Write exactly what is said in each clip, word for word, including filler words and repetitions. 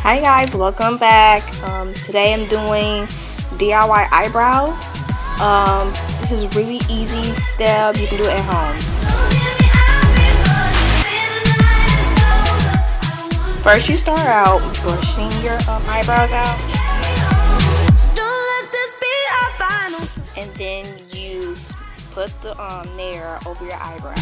Hi guys, welcome back. Um, today I'm doing D I Y eyebrows. Um, this is really easy step. You can do it at home. First, you start out brushing your um, eyebrows out, and then you put the um, Nair over your eyebrows.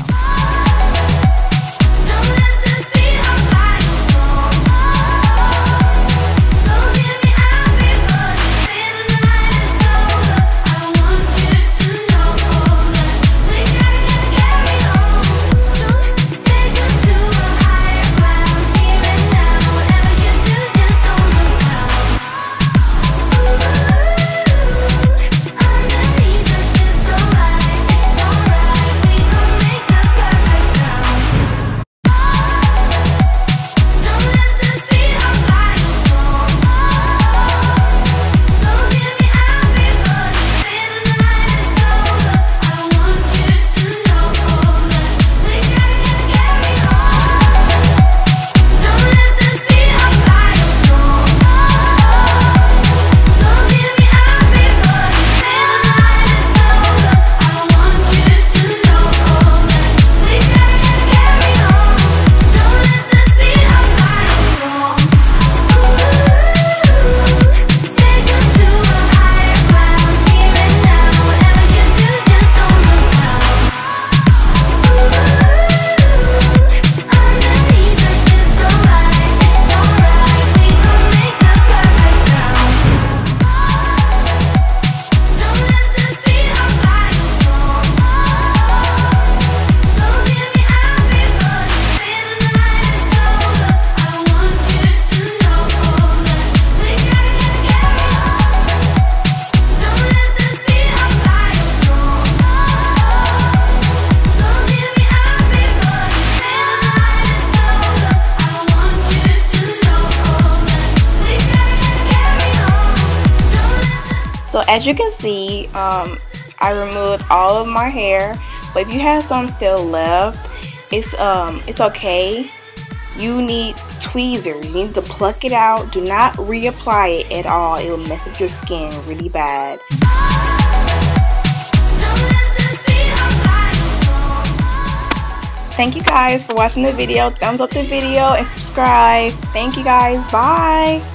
So as you can see, um, I removed all of my hair, but if you have some still left, it's um, it's okay. You need tweezers. You need to pluck it out. Do not reapply it at all. It will mess up your skin really bad. Thank you guys for watching the video. Thumbs up the video and subscribe. Thank you guys. Bye.